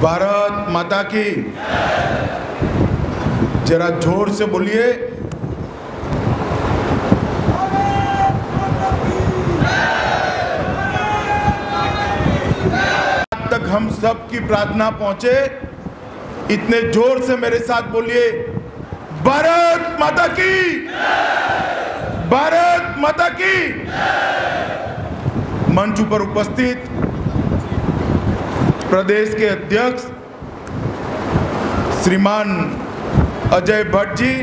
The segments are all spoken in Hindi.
भारत माता की। जरा जोर से बोलिए। अब तक हम सब की प्रार्थना पहुंचे, इतने जोर से मेरे साथ बोलिए, भारत माता की, भारत माता की। मंच पर उपस्थित प्रदेश के अध्यक्ष श्रीमान अजय भट्ट जी,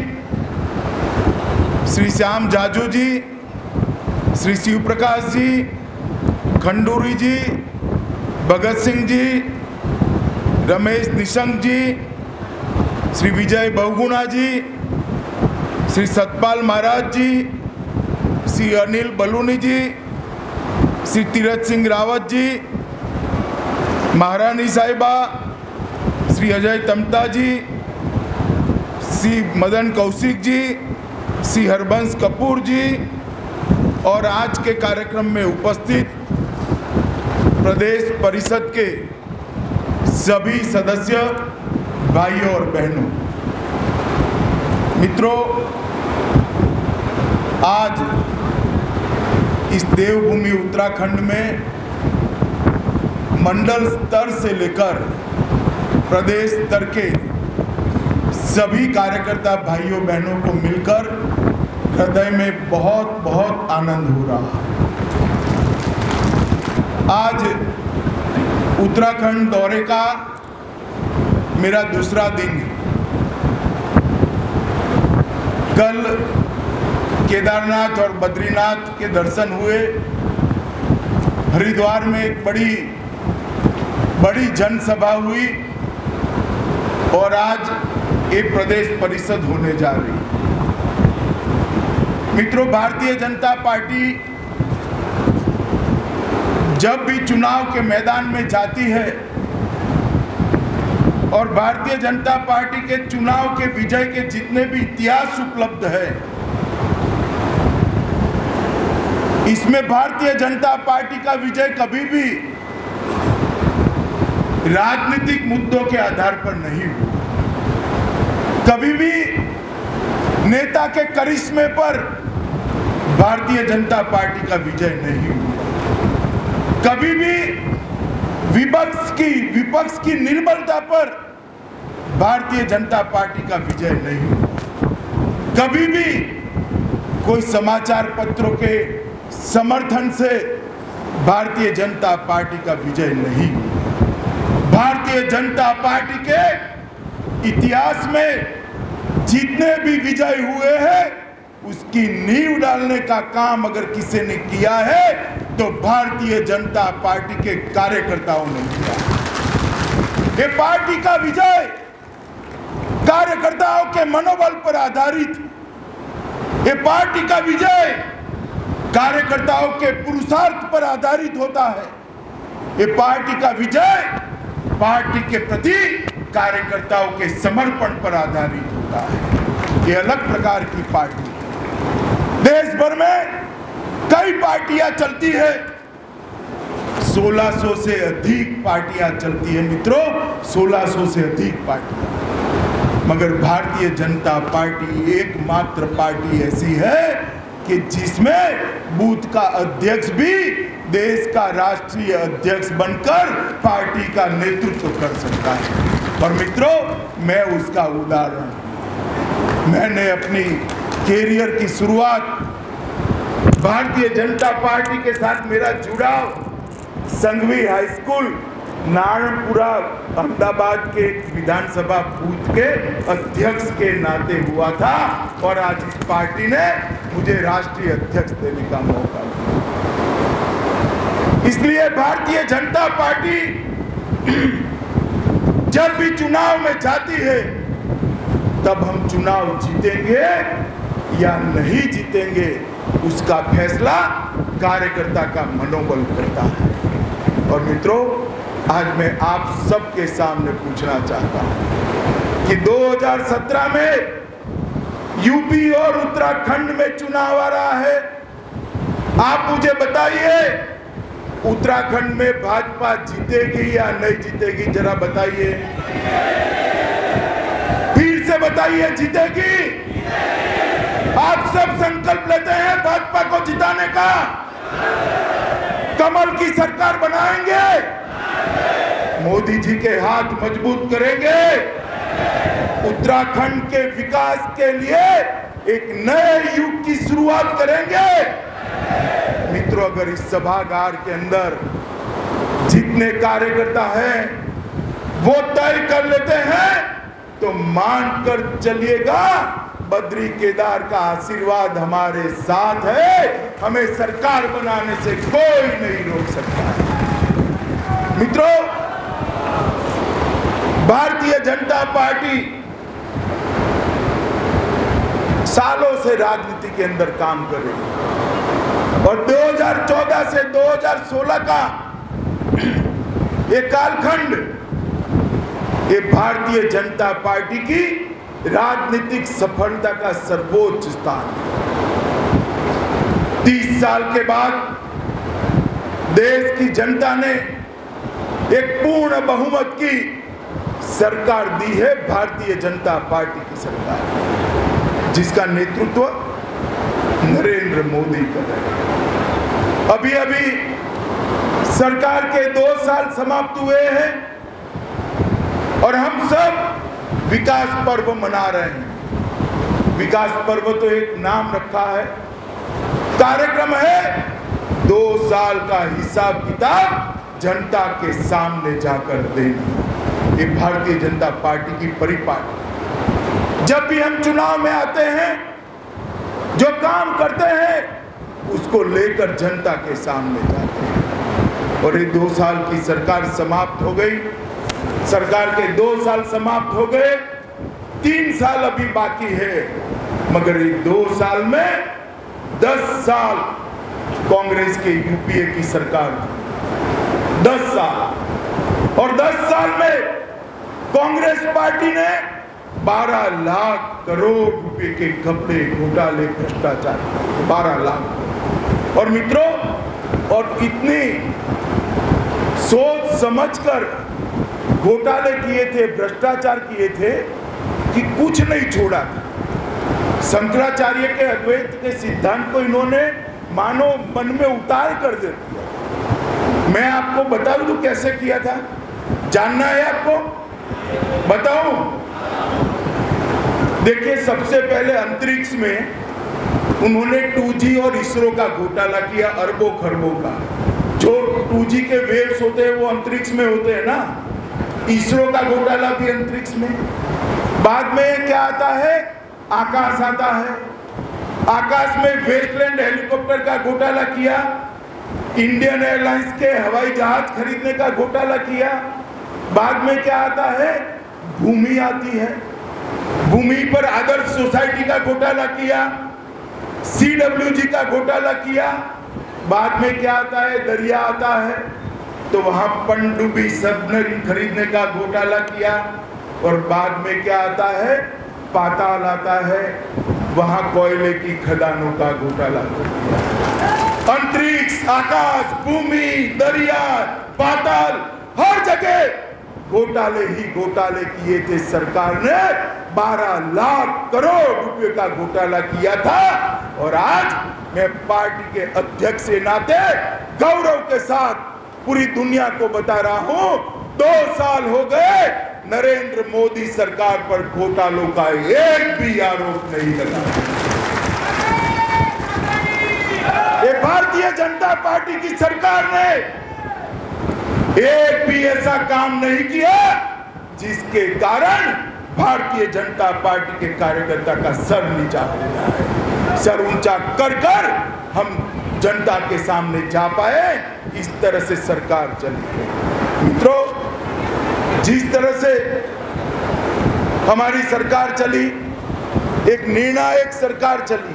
श्री श्याम जाजू जी, श्री शिव प्रकाश जी, खंडूरी जी, भगत सिंह जी, रमेश निशंक जी, श्री विजय बहुगुणा जी, श्री सतपाल महाराज जी, श्री अनिल बलूनी जी, श्री तीरथ सिंह रावत जी, महारानी साहिबा, श्री अजय तमता जी, श्री मदन कौशिक जी, श्री हरबंश कपूर जी और आज के कार्यक्रम में उपस्थित प्रदेश परिषद के सभी सदस्य भाइयों और बहनों, मित्रों, आज इस देवभूमि उत्तराखंड में मंडल स्तर से लेकर प्रदेश स्तर के सभी कार्यकर्ता भाइयों बहनों को मिलकर हृदय में बहुत बहुत आनंद हो रहा है। आज उत्तराखंड दौरे का मेरा दूसरा दिन है। कल केदारनाथ और बद्रीनाथ के दर्शन हुए, हरिद्वार में एक बड़ी जनसभा हुई और आज एक प्रदेश परिषद होने जा रही है। मित्रों, भारतीय जनता पार्टी जब भी चुनाव के मैदान में जाती है और भारतीय जनता पार्टी के चुनाव के विजय के जितने भी इतिहास उपलब्ध है, इसमें भारतीय जनता पार्टी का विजय कभी भी राजनीतिक मुद्दों के आधार पर नहीं हुआ, कभी भी नेता के करिश्मे पर भारतीय जनता पार्टी का विजय नहीं हुआ, कभी भी विपक्ष की निर्बलता पर भारतीय जनता पार्टी का विजय नहीं हुआ, कभी भी कोई समाचार पत्रों के समर्थन से भारतीय जनता पार्टी का विजय नहीं हुआ। भारतीय जनता पार्टी के इतिहास में जितने भी विजय हुए हैं, उसकी नींव डालने का काम अगर किसी ने किया है तो भारतीय जनता पार्टी के कार्यकर्ताओं ने किया। ये पार्टी का विजय कार्यकर्ताओं के मनोबल पर आधारित है। ये पार्टी का विजय कार्यकर्ताओं के पुरुषार्थ पर आधारित होता है। ये पार्टी का विजय पार्टी के प्रति कार्यकर्ताओं के समर्पण पर आधारित होता है। ये अलग प्रकार की पार्टी है। देश भर में कई पार्टियां चलती है, 1600 से अधिक पार्टियां चलती है मित्रों, 1600 से अधिक पार्टियां, मगर भारतीय जनता पार्टी एकमात्र पार्टी ऐसी है कि जिसमें बूथ का अध्यक्ष भी देश का राष्ट्रीय अध्यक्ष बनकर पार्टी का नेतृत्व कर सकता है। और मित्रों, मैं उसका उदाहरण, मैंने अपनी कैरियर की शुरुआत भारतीय जनता पार्टी के साथ मेरा जुड़ाव संघवी हाई स्कूल नारायणपुरा अहमदाबाद के विधानसभा बूथ के अध्यक्ष के नाते हुआ था और आज इस पार्टी ने मुझे राष्ट्रीय अध्यक्ष देने का मौका दिया। इसलिए भारतीय जनता पार्टी जब भी चुनाव में जाती है, तब हम चुनाव जीतेंगे या नहीं जीतेंगे उसका फैसला कार्यकर्ता का मनोबल करता है। और मित्रों, आज मैं आप सबके सामने पूछना चाहता हूं कि 2017 में यूपी और उत्तराखंड में चुनाव आ रहा है। आप मुझे बताइए उत्तराखंड में भाजपा जीतेगी या नहीं जीतेगी, जरा बताइए, फिर से बताइए, जीतेगी? आप सब संकल्प लेते हैं भाजपा को जिताने का? कमल की सरकार बनाएंगे? मोदी जी के हाथ मजबूत करेंगे? उत्तराखंड के विकास के लिए एक नए युग की शुरुआत करेंगे? मित्रों, अगर इस सभागार के अंदर जितने कार्यकर्ता हैं वो तय कर लेते हैं तो मानकर चलिएगा, बद्री केदार का आशीर्वाद हमारे साथ है, हमें सरकार बनाने से कोई नहीं रोक सकता। मित्रों, भारतीय जनता पार्टी सालों से राजनीति के अंदर काम कर रही है और 2014 से 2016 का ये कालखंड, ये भारतीय जनता पार्टी की राजनीतिक सफलता का सर्वोच्च स्थान। 30 साल के बाद देश की जनता ने एक पूर्ण बहुमत की सरकार दी है, भारतीय जनता पार्टी की सरकार, जिसका नेतृत्व नरेंद्र मोदी कर रहे हैं। अभी अभी सरकार के 2 साल समाप्त हुए हैं और हम सब विकास पर्व मना रहे हैं। विकास पर्व तो एक नाम रखा है, कार्यक्रम है 2 साल का हिसाब किताब जनता के सामने जाकर देना। ये भारतीय जनता पार्टी की परिपाटी। जब भी हम चुनाव में आते हैं, जो काम करते हैं उसको लेकर जनता के सामने जाते हैं। और ये 2 साल की सरकार समाप्त हो गई, सरकार के 2 साल समाप्त हो गए, 3 साल अभी बाकी है, मगर ये 2 साल में 10 साल कांग्रेस के यूपीए की सरकार थी। 10 साल, और 10 साल में कांग्रेस पार्टी ने 12 लाख करोड़ रुपए के घपले, घोटाले, भ्रष्टाचार, 12 लाख। और मित्रों, और इतनी सोच समझकर घोटाले किए थे, भ्रष्टाचार किए थे कि कुछ नहीं छोड़ा था। शंकराचार्य के अद्वैत के सिद्धांत को इन्होंने मानो मन में उतार कर दे दिया। मैं आपको बता दूं कैसे किया था, जानना है आपको? बताऊं? देखिए, सबसे पहले अंतरिक्ष में उन्होंने 2G और इसरो का घोटाला किया, अरबों खरबों का। जो 2G के वेव्स होते हैं वो अंतरिक्ष में होते हैं ना, इसरो का घोटाला भी अंतरिक्ष में। बाद में क्या आता है? आकाश आता है। आकाश में वेस्टलैंड हेलीकॉप्टर का घोटाला किया, इंडियन एयरलाइंस के हवाई जहाज खरीदने का घोटाला किया। बाद में क्या आता है? भूमि आती है, भूमि पर आदर्श सोसाइटी का घोटाला किया, CWG का घोटाला किया। बाद में क्या आता है? दरिया आता है, तो वहां पनडुब्बी सबमरीन खरीदने का घोटाला किया। और बाद में क्या आता है? पाताल आता है, वहां कोयले की खदानों का घोटाला किया। अंतरिक्ष, आकाश, भूमि, दरिया, पाताल, हर जगह घोटाले ही घोटाले किए थे। सरकार ने 12 लाख करोड़ रुपए का घोटाला किया था। और आज मैं पार्टी के अध्यक्ष के नाते गौरव के साथ पूरी दुनिया को बता रहा हूं, 2 साल हो गए, नरेंद्र मोदी सरकार पर घोटालों का एक भी आरोप नहीं लगा। ये भारतीय जनता पार्टी की सरकार ने एक भी ऐसा काम नहीं किया जिसके कारण भारतीय जनता पार्टी के कार्यकर्ता का सर नीचा हो गया है। सर ऊंचा कर कर हम जनता के सामने जा पाए, इस तरह से सरकार चली है। मित्रों, जिस तरह से हमारी सरकार चली, एक निर्णायक सरकार चली।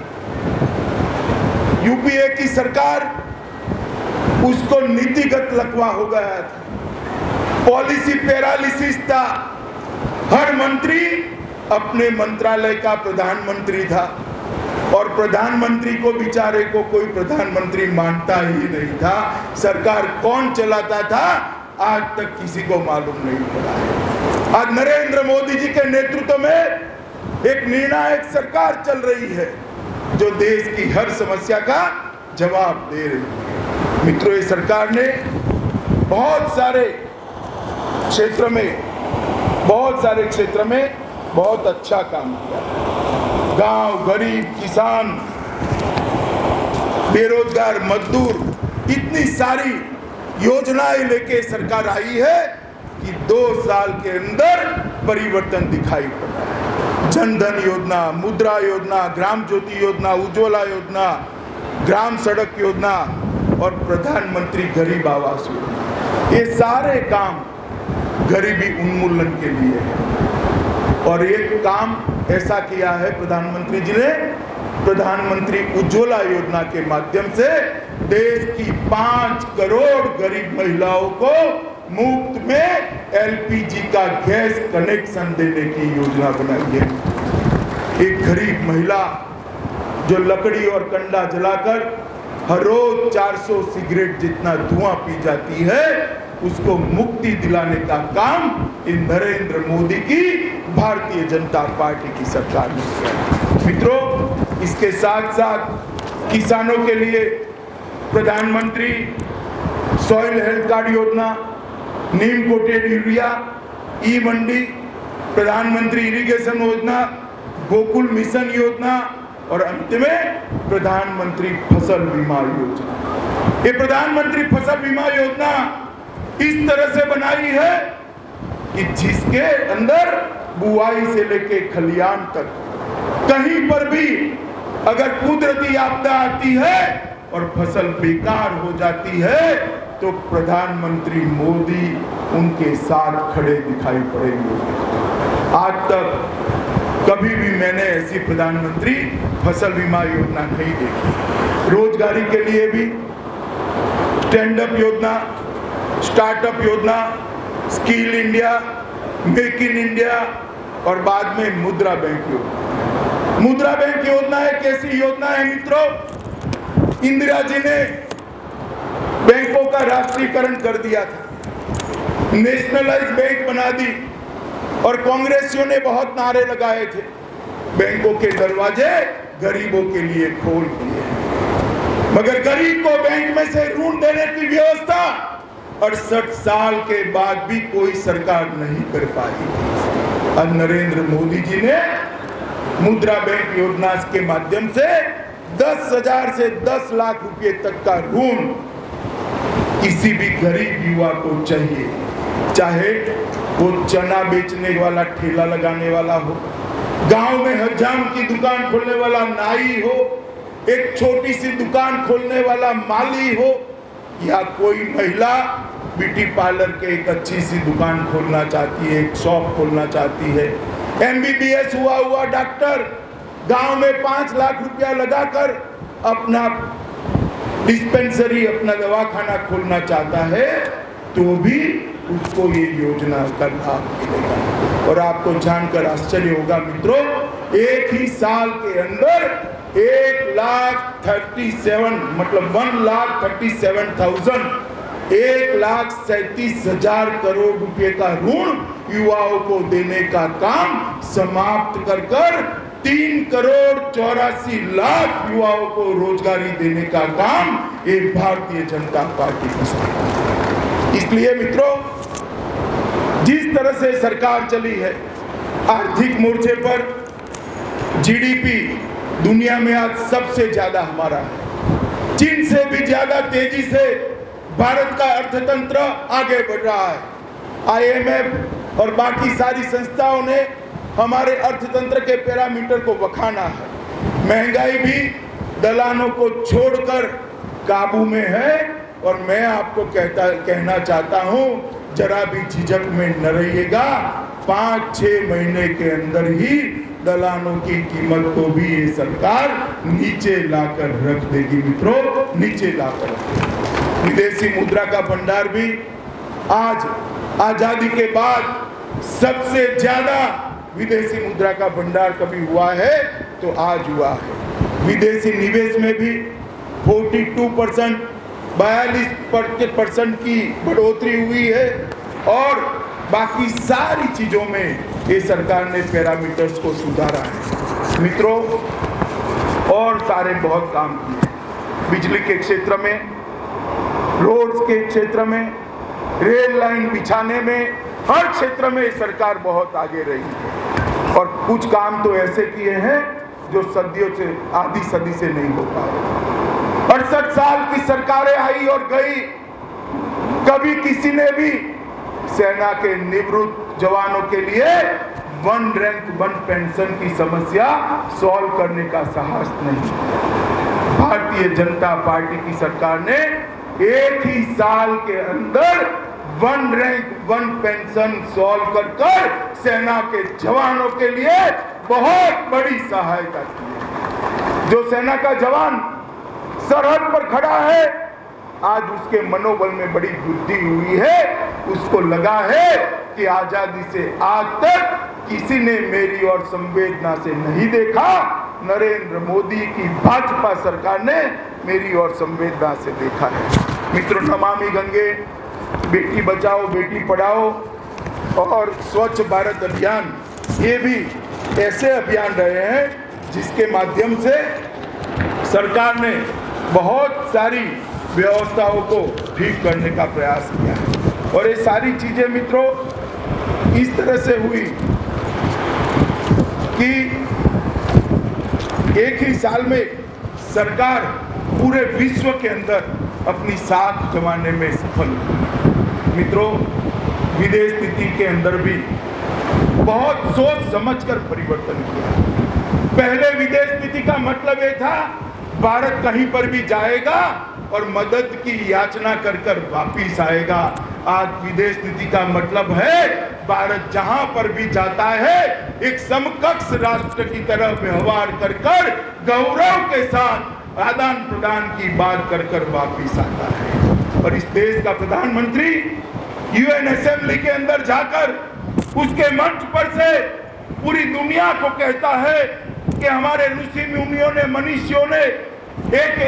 यूपीए की सरकार, उसको नीतिगत लकवा हो गया था, पॉलिसी पैरालिसिस था। हर मंत्री अपने मंत्रालय का प्रधानमंत्री था और प्रधानमंत्री को बेचारे को कोई प्रधानमंत्री मानता ही नहीं था। सरकार कौन चलाता था आज तक किसी को मालूम नहीं पड़ा है। आज नरेंद्र मोदी जी के नेतृत्व में एक निर्णायक सरकार चल रही है जो देश की हर समस्या का जवाब दे रही है। मित्रों, ये सरकार ने बहुत सारे क्षेत्र में बहुत अच्छा काम किया। गांव, गरीब, किसान, बेरोजगार, मजदूर, इतनी सारी योजनाएं लेके सरकार आई है कि 2 साल के अंदर परिवर्तन दिखाई पड़ा है। जन धन योजना, मुद्रा योजना, ग्राम ज्योति योजना, उज्ज्वला योजना, ग्राम सड़क योजना और प्रधानमंत्री गरीब आवास योजना, ये सारे काम गरीबी उन्मूलन के लिए है। और एक काम ऐसा किया है प्रधानमंत्री जी ने, प्रधानमंत्री उज्ज्वला योजना के माध्यम से देश की 5 करोड़ गरीब महिलाओं को मुफ्त में एलपीजी का गैस कनेक्शन देने की योजना बनाई है। एक गरीब महिला जो लकड़ी और कंडा जलाकर हर रोज 400 सिगरेट जितना धुआं पी जाती है, उसको मुक्ति दिलाने का काम इन नरेंद्र मोदी की भारतीय जनता पार्टी की सरकार ने किया। मित्रों, इसके साथ साथ किसानों के लिए प्रधानमंत्री सॉइल हेल्थ कार्ड योजना, नीम कोटेड यूरिया, ई मंडी, प्रधानमंत्री इरिगेशन योजना, गोकुल मिशन योजना और अंत में प्रधानमंत्री फसल बीमा योजना। ये प्रधानमंत्री फसल बीमा योजना इस तरह से बनाई है कि जिसके अंदर बुआई से लेके खलियान तक कहीं पर भी अगर कुदरती आपदा आती है और फसल बेकार हो जाती है तो प्रधानमंत्री मोदी उनके साथ खड़े दिखाई पड़ेंगे। आज तक कभी भी मैंने ऐसी प्रधानमंत्री फसल बीमा योजना नहीं देखी। रोजगारी के लिए भी स्टैंड अप योजना, स्टार्टअप योजना, skill India, make in India और बाद में मुद्रा बैंक योजना। मुद्रा बैंक योजना एक ऐसी योजना है मित्रों, इंदिरा जी ने बैंकों का राष्ट्रीयकरण कर दिया था, नेशनलाइज बैंक बना दी और कांग्रेसियों ने बहुत नारे लगाए थे, बैंकों के दरवाजे गरीबों के लिए खोल दिए, मगर गरीब को बैंक में से ऋण देने की व्यवस्था 68 साल के बाद भी कोई सरकार नहीं कर पाई। अब नरेंद्र मोदी जी ने मुद्रा बैंक योजना के माध्यम से 10,000 से 10 लाख रुपए तक का ऋण किसी भी गरीब युवा को चाहिए, चाहे वो चना बेचने वाला ठेला लगाने वाला हो, गांव में हजाम की दुकान खोलने वाला नाई हो, एक छोटी सी दुकान खोलने वाला माली हो, या कोई महिला ब्यूटी पार्लर के एक अच्छी सी दुकान खोलना चाहती है, एक शॉप खोलना चाहती है, एमबीबीएस हुआ डॉक्टर गांव में 5 लाख रुपया लगाकर अपना डिस्पेंसरी, अपना दवाखाना खोलना चाहता है, तो भी उसको ये योजना का लाभ मिलेगा। और आपको जानकर आश्चर्य होगा मित्रों, एक ही साल के अंदर 1,37,000 करोड़ रुपए का ऋण युवाओं को देने का काम समाप्त कर 3,84,00,000 युवाओं को रोजगारी देने का काम ये भारतीय जनता पार्टी की सरकार। इसलिए मित्रों, जिस तरह से सरकार चली है, आर्थिक मोर्चे पर जीडीपी दुनिया में आज सबसे ज्यादा हमारा है। चीन से भी ज्यादा तेजी से भारत का अर्थतंत्र आगे बढ़ रहा है। आईएमएफ और बाकी सारी संस्थाओं ने हमारे अर्थतंत्र के पैरामीटर को बखाना है। महंगाई भी दलालों को छोड़कर काबू में है और मैं आपको कहना चाहता हूं, जरा भी झिझक में न रहिएगा, 5-6 महीने के अंदर ही दलालों की कीमत को भी ये सरकार नीचे लाकर रख देगी मित्रों, नीचे लाकर। विदेशी मुद्रा का भंडार भी आज आजादी के बाद सबसे ज्यादा विदेशी मुद्रा का भंडार कभी हुआ है तो आज हुआ है। विदेशी निवेश में भी 42% 42% की बढ़ोतरी हुई है और बाकी सारी चीज़ों में ये सरकार ने पैरामीटर्स को सुधारा है। मित्रों, और सारे बहुत काम किए, बिजली के क्षेत्र में, रोड्स के क्षेत्र में, रेल लाइन बिछाने में, हर क्षेत्र में सरकार बहुत आगे रही है और कुछ काम तो ऐसे किए हैं जो सदियों से, आधी सदी से नहीं हो पाए। 68 साल की सरकारें आई और गई, कभी किसी ने भी सेना के निवृत्त जवानों के लिए 1 रैंक 1 पेंशन की समस्या सॉल्व करने का साहस नहीं। भारतीय जनता पार्टी की सरकार ने एक ही साल के अंदर 1 रैंक 1 पेंशन सॉल्व कर सेना के जवानों के लिए बहुत बड़ी सहायता की है। जो सेना का जवान सरहद पर खड़ा है, आज उसके मनोबल में बड़ी वृद्धि हुई है। उसको लगा है कि आजादी से आज तक किसी ने मेरी और संवेदना से नहीं देखा, नरेंद्र मोदी की भाजपा सरकार ने मेरी और संवेदना से देखा है। मित्रों, नमामि गंगे, बेटी बचाओ बेटी पढ़ाओ और स्वच्छ भारत अभियान, ये भी ऐसे अभियान रहे हैं जिसके माध्यम से सरकार ने बहुत सारी व्यवस्थाओं को ठीक करने का प्रयास किया है। और ये सारी चीजें मित्रों इस तरह से हुई कि एक ही साल में सरकार पूरे विश्व के अंदर अपनी साख जमाने में सफल हुई। मित्रों, विदेश नीति के अंदर भी बहुत सोच समझकर परिवर्तन किया। पहले विदेश नीति का मतलब ये था भारत कहीं पर भी जाएगा और मदद की याचना कर वापिस आएगा। आज विदेश नीति का मतलब है भारत जहां पर भी जाता है एक समकक्ष राष्ट्र की तरह व्यवहार कर गौरव के साथ आदान प्रदान की बात कर वापिस आता है। और इस देश का प्रधानमंत्री यूएन असेंबली के अंदर जाकर उसके मंच पर से पूरी दुनिया को कहता है कि हमारे ऋषि मुनियों ने, मनीषियों ने एक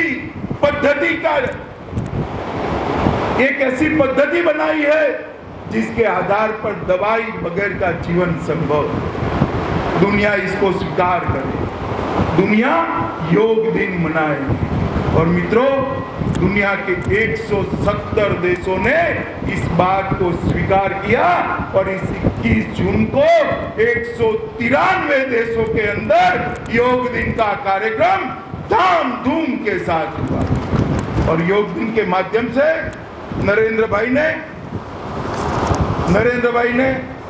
ऐसी पद्धति बनाई है जिसके आधार पर दवाई बगैर का जीवन संभव। दुनिया इसको स्वीकार करे, दुनिया योग दिन मनाए। और मित्रों, दुनिया के 170 देशों ने इस बात को स्वीकार किया और इस 21 जून को 193 देशों के अंदर योग दिन का कार्यक्रम धाम-धूम के साथ हुआ। और योग दिन के माध्यम से नरेंद्र भाई ने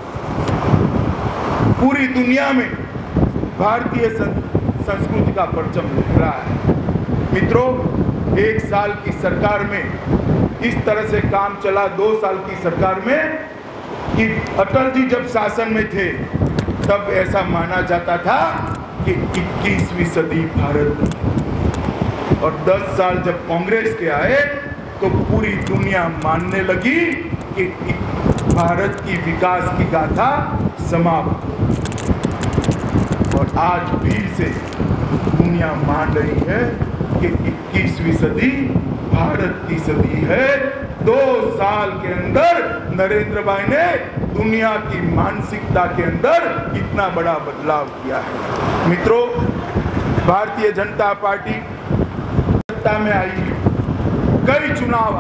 पूरी दुनिया में भारतीय संस्कृति का परचम लहरा है। मित्रों, 1 साल की सरकार में इस तरह से काम चला, 2 साल की सरकार में कि अटल जी जब शासन में थे तब ऐसा माना जाता था कि 21वीं सदी भारत, और 10 साल जब कांग्रेस के आए तो पूरी दुनिया मानने लगी कि भारत की विकास की गाथा समाप्त। और आज फिर से दुनिया मान रही है कि 21वीं सदी भारत की सदी है। 2 साल के अंदर नरेंद्र भाई ने दुनिया की मानसिकता के अंदर इतना बड़ा बदलाव किया है। मित्रों, भारतीय जनता पार्टी सत्ता में आई है, कई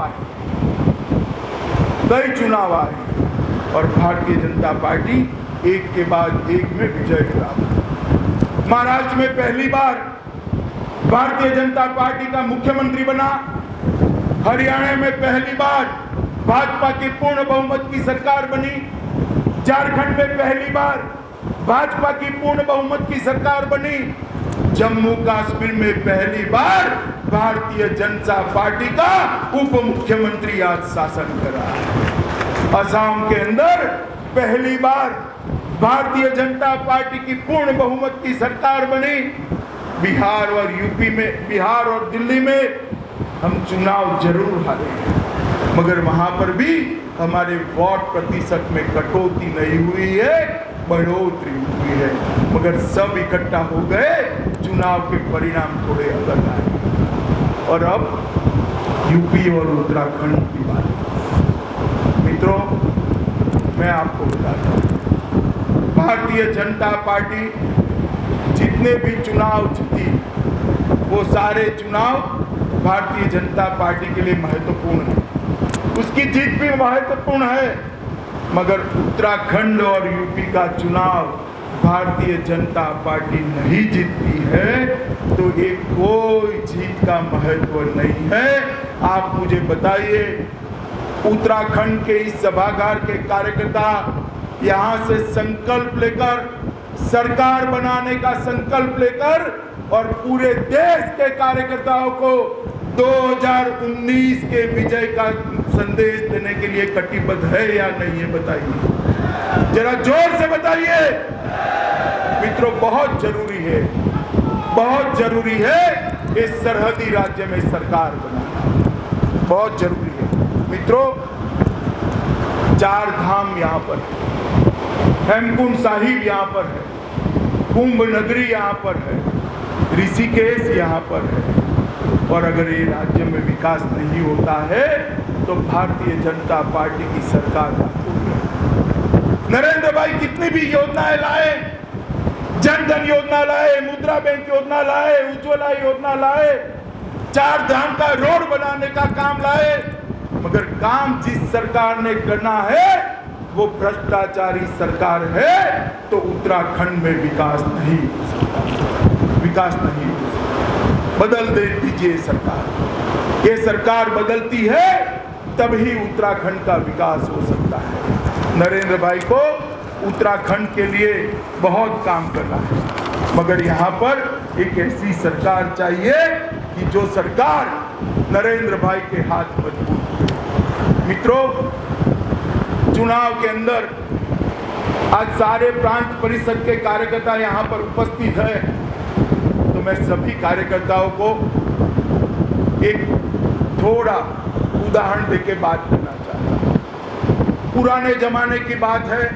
चुनाव आए और भारतीय जनता पार्टी एक के बाद एक में विजय प्राप्त। महाराष्ट्र में पहली बार भारतीय जनता पार्टी का मुख्यमंत्री बना, हरियाणा में पहली बार भाजपा की पूर्ण बहुमत की सरकार बनी, झारखंड में पहली बार भाजपा की पूर्ण बहुमत की सरकार बनी, जम्मू कश्मीर में पहली बार भारतीय जनता पार्टी का उप मुख्यमंत्री आज शासन कर रहा है। असम के अंदर पहली बार भारतीय जनता पार्टी की पूर्ण बहुमत की सरकार बनी। बिहार और यूपी में, बिहार और दिल्ली में हम चुनाव जरूर हारे, मगर वहां पर भी हमारे वोट प्रतिशत में कटौती नहीं हुई है। बढ़ोतरी हुई है, मगर सब इकट्ठा हो गए, चुनाव के परिणाम थोड़े अलग आए। और अब यूपी और उत्तराखंड की बात। मित्रों, मैं आपको बताता हूँ, भारतीय जनता पार्टी जितने भी चुनाव जीती, वो सारे चुनाव भारतीय जनता पार्टी के लिए महत्वपूर्ण है, उसकी जीत भी महत्वपूर्ण है। मगर उत्तराखंड और यूपी का चुनाव भारतीय जनता पार्टी नहीं जीतती है तो ये कोई जीत का महत्व नहीं है। आप मुझे बताइए, उत्तराखंड के इस सभागार के कार्यकर्ता यहाँ से संकल्प लेकर, सरकार बनाने का संकल्प लेकर और पूरे देश के कार्यकर्ताओं को 2019 के विजय का संदेश देने के लिए कटिबद्ध है या नहीं है, बताइए, जरा जोर से बताइए। मित्रों, बहुत जरूरी है, बहुत जरूरी है इस सरहदी राज्य में सरकार बनाना, बहुत जरूरी है। मित्रों, 4 धाम यहाँ पर है, हेमकुंड साहिब यहाँ पर है, कुंभ नगरी यहाँ पर है, ऋषिकेश यहाँ पर है। और अगर ये राज्य में विकास नहीं होता है तो भारतीय जनता पार्टी की सरकार नरेंद्र भाई कितनी भी योजनाएं लाए, जन धन योजना लाए, मुद्रा बैंक योजना लाए, उज्ज्वला योजना लाए, 4 धाम का रोड बनाने का काम लाए, मगर काम जिस सरकार ने करना है वो भ्रष्टाचारी सरकार है, तो उत्तराखंड में विकास नहीं हो सकता, विकास नहीं हो सकता। बदल दे दीजिए सरकार, ये सरकार बदलती है तभी उत्तराखंड का विकास हो सकता है। नरेंद्र भाई को उत्तराखंड के लिए बहुत काम करना है, मगर यहाँ पर एक ऐसी सरकार चाहिए कि जो सरकार नरेंद्र भाई के हाथ मजबूत हो। मित्रों, चुनाव के अंदर आज सारे प्रांत परिषद के कार्यकर्ता यहाँ पर उपस्थित है, तो मैं सभी कार्यकर्ताओं को एक थोड़ा उदाहरण देके बात करना चाहता हूँ। पुराने जमाने की बात है,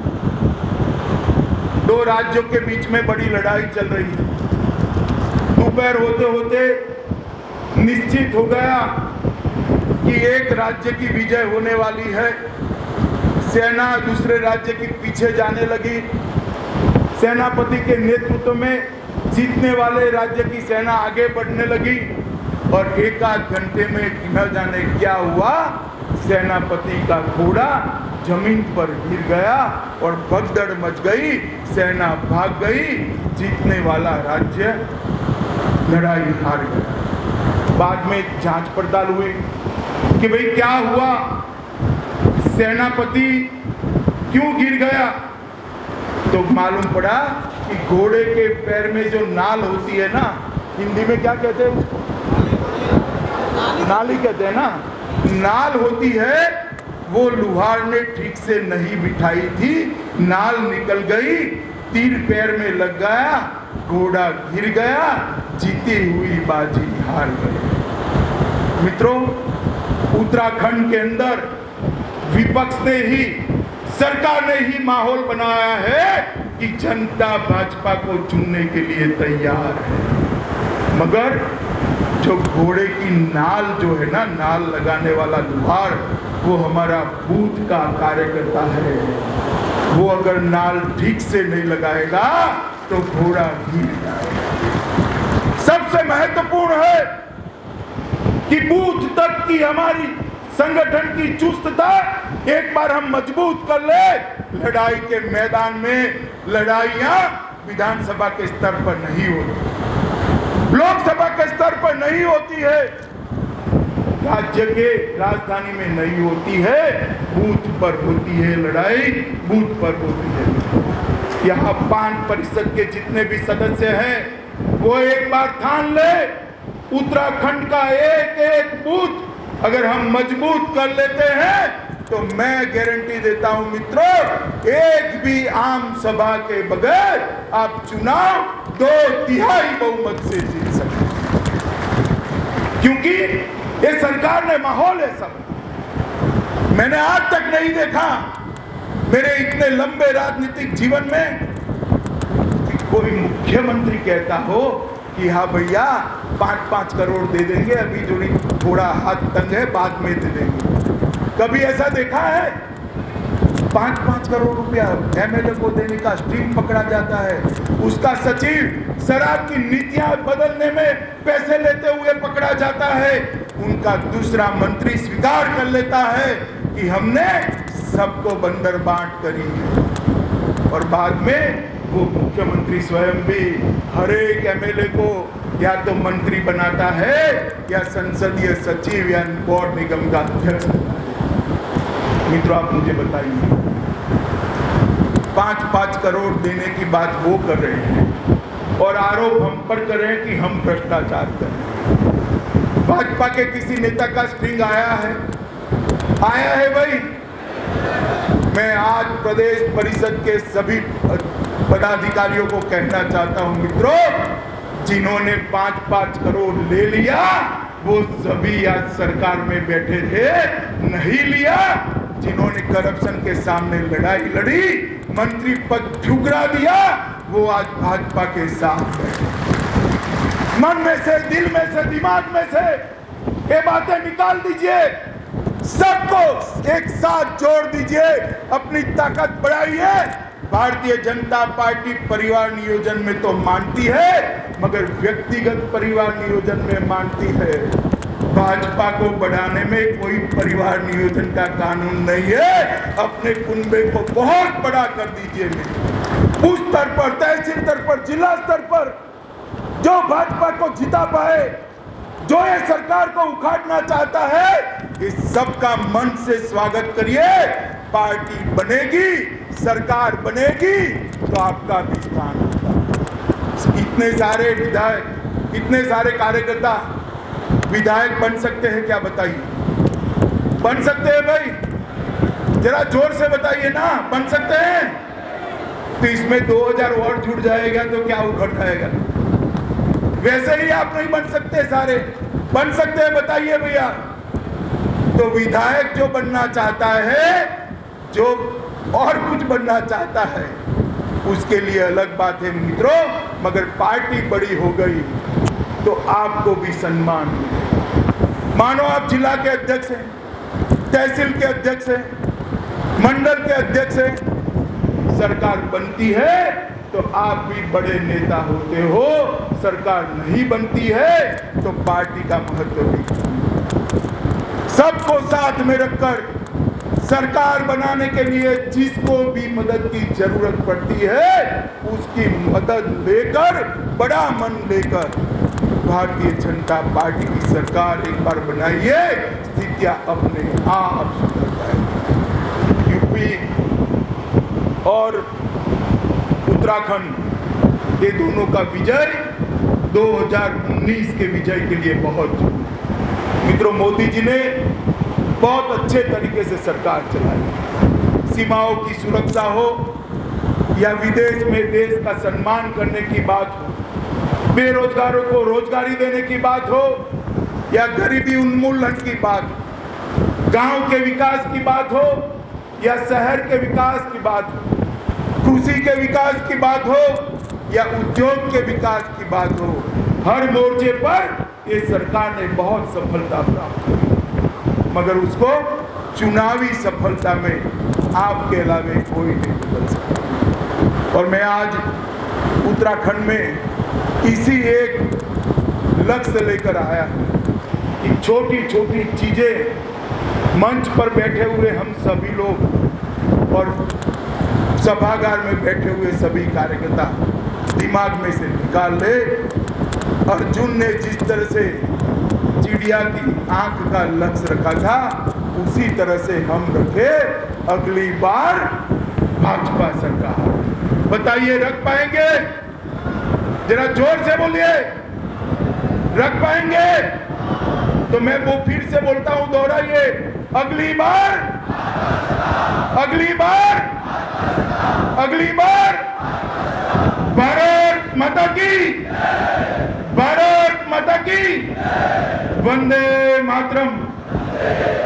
2 राज्यों के बीच में बड़ी लड़ाई चल रही थी। दोपहर होते होते निश्चित हो गया कि एक राज्य की विजय होने वाली है। सेना दूसरे राज्य के पीछे जाने लगी। सेनापति के नेतृत्व में जीतने वाले राज्य की सेना आगे बढ़ने लगी और 1-8 घंटे में न जाने क्या हुआ, सेनापति का घोड़ा जमीन पर गिर गया और भगदड़ मच गई, सेना भाग गई, जीतने वाला राज्य लड़ाई हार गया। बाद में जांच पड़ताल हुई कि भाई क्या हुआ, सेनापति क्यों गिर गया, तो मालूम पड़ा कि घोड़े के पैर में जो नाल होती है ना, हिंदी में क्या कहते हैं उसको, नाली कहते हैं ना, नाल होती है, वो लुहार ने ठीक से नहीं बिठाई थी, नाल निकल गई, तीर पैर में लग गया, घोड़ा गिर गया, जीती हुई बाजी हार गई। मित्रों, उत्तराखंड के अंदर विपक्ष ने ही, सरकार ने ही माहौल बनाया है कि जनता भाजपा को चुनने के लिए तैयार है, मगर जो घोड़े की नाल जो है ना, नाल लगाने वाला लुहार, वो हमारा बूथ का कार्यकर्ता है। वो अगर नाल ठीक से नहीं लगाएगा तो घोड़ा गिर जाएगा। सबसे महत्वपूर्ण है कि बूथ तक की हमारी संगठन की चुस्तता एक बार हम मजबूत कर ले। लड़ाई के मैदान में लड़ाइयां विधानसभा के स्तर पर नहीं होती, लोकसभा के स्तर पर नहीं होती है, राज्य के राजधानी में नहीं होती है, बूथ पर होती है लड़ाई, बूथ पर होती है। यहाँ प्रांत परिषद के जितने भी सदस्य हैं वो एक बार ठान ले, उत्तराखंड का एक एक बूथ अगर हम मजबूत कर लेते हैं तो मैं गारंटी देता हूं मित्रों, एक भी आम सभा के बगैर आप चुनाव 2/3 बहुमत से जीत सकते हैं, क्योंकि ये सरकार ने माहौल ऐसा, मैंने आज तक नहीं देखा मेरे इतने लंबे राजनीतिक जीवन में कि कोई मुख्यमंत्री कहता हो कि हाँ भैया 5-5 करोड़ दे देंगे, अभी जो थोड़ा हाथ तंग है बाद में दे देंगे। कभी ऐसा देखा है? 5-5 करोड़ रुपया एमएलए को देने का स्ट्रीम पकड़ा जाता है, उसका सचिव शराब की नीतियां बदलने में पैसे लेते हुए पकड़ा जाता है, उनका दूसरा मंत्री स्वीकार कर लेता है कि हमने सबको बंदर बांट करी है, और बाद में वो मुख्यमंत्री स्वयं भी हर एक एमएलए को या तो मंत्री बनाता है या संसदीय सचिव या बोर्ड निगम का अध्यक्ष बनाता है। मित्रों, आप मुझे बताइए, 5-5 करोड़ देने की बात वो कर रहे हैं और आरोप हम पर कर रहे हैं कि हम भ्रष्टाचार कर रहे हैं। भाजपा के किसी नेता का स्ट्रिंग आया है भाई? मैं आज प्रदेश परिषद के सभी पदाधिकारियों को कहना चाहता हूं, मित्रों, जिन्होंने 5-5 करोड़ ले लिया वो सभी आज सरकार में बैठे थे, नहीं लिया। जिन्होंने करप्शन के सामने लड़ाई लड़ी, मंत्री पद ठुकरा दिया, वो आज भाजपा के साथ बैठे। मन में से, दिल में से, दिमाग में से ये बातें निकाल दीजिए, सबको एक साथ जोड़ दीजिए, अपनी ताकत बढ़ाइए। भारतीय जनता पार्टी परिवार नियोजन में तो मानती है, मगर व्यक्तिगत परिवार नियोजन में मानती है। भाजपा को बढ़ाने में कोई परिवार नियोजन का कानून नहीं है। अपने कुनबे को बहुत बड़ा कर दीजिए। उस स्तर पर, तहसील स्तर पर, जिला स्तर पर जो भाजपा को जिता पाए, जो ये सरकार को उखाड़ना चाहता है, इस सबका मन से स्वागत करिए। पार्टी बनेगी, सरकार बनेगी तो आपका भी स्थान होगा। इतने सारे विधायक, इतने सारे कार्यकर्ता विधायक बन सकते हैं क्या? बताइए, बन सकते हैं भाई? जरा जोर से बताइए ना, बन सकते हैं? तो इसमें 2000 और जुड़ जाएगा तो क्या उखड़ जाएगा? वैसे ही आप नहीं बन सकते, सारे बन सकते हैं, बताइए भैया। तो विधायक जो बनना चाहता है, जो और कुछ बनना चाहता है, उसके लिए अलग बात है मित्रों, मगर पार्टी बड़ी हो गई तो आपको भी सम्मान मिलेगा। मानो आप जिला के अध्यक्ष हैं, तहसील के अध्यक्ष हैं, मंडल के अध्यक्ष हैं, सरकार बनती है तो आप भी बड़े नेता होते हो, सरकार नहीं बनती है तो पार्टी का महत्व नहीं। सबको साथ में रखकर सरकार बनाने के लिए जिसको भी मदद की जरूरत पड़ती है, उसकी मदद लेकर, बड़ा मन लेकर भारतीय जनता पार्टी की सरकार एक बार बनाइए, स्थितियां अपने आप सुधर जाएगी। यूपी और उत्तराखंड, ये दोनों का विजय 2019 के विजय के लिए बहुत जरूरी। मित्रों, मोदी जी ने बहुत अच्छे तरीके से सरकार चलाई। सीमाओं की सुरक्षा हो या विदेश में देश का सम्मान करने की बात हो, बेरोजगारों को रोजगारी देने की बात हो या गरीबी उन्मूलन की बात हो, गांव के विकास की बात हो या शहर के विकास की बात हो, कृषि के विकास की बात हो या उद्योग के विकास की बात हो, हर मोर्चे पर ये सरकार ने बहुत सफलता प्राप्त की। मगर उसको चुनावी सफलता में आपके अलावे कोई नहीं बदल सकता। और मैं आज उत्तराखंड में इसी एक लक्ष्य लेकर आया कि छोटी छोटी चीजें मंच पर बैठे हुए हम सभी लोग और सभागार में बैठे हुए सभी कार्यकर्ता दिमाग में से निकाल ले। अर्जुन ने जिस तरह से चिड़िया की आंख का लक्ष्य रखा था, उसी तरह से हम रखे अगली बार भाजपा सरकार। बताइए, रख पाएंगे? जरा जोर से बोलिए, रख पाएंगे? तो मैं वो फिर से बोलता हूं, दोहराइए, अगली बार, अगली बार, अगली बार। भारत माता की, भारत माता की, वंदे मातरम।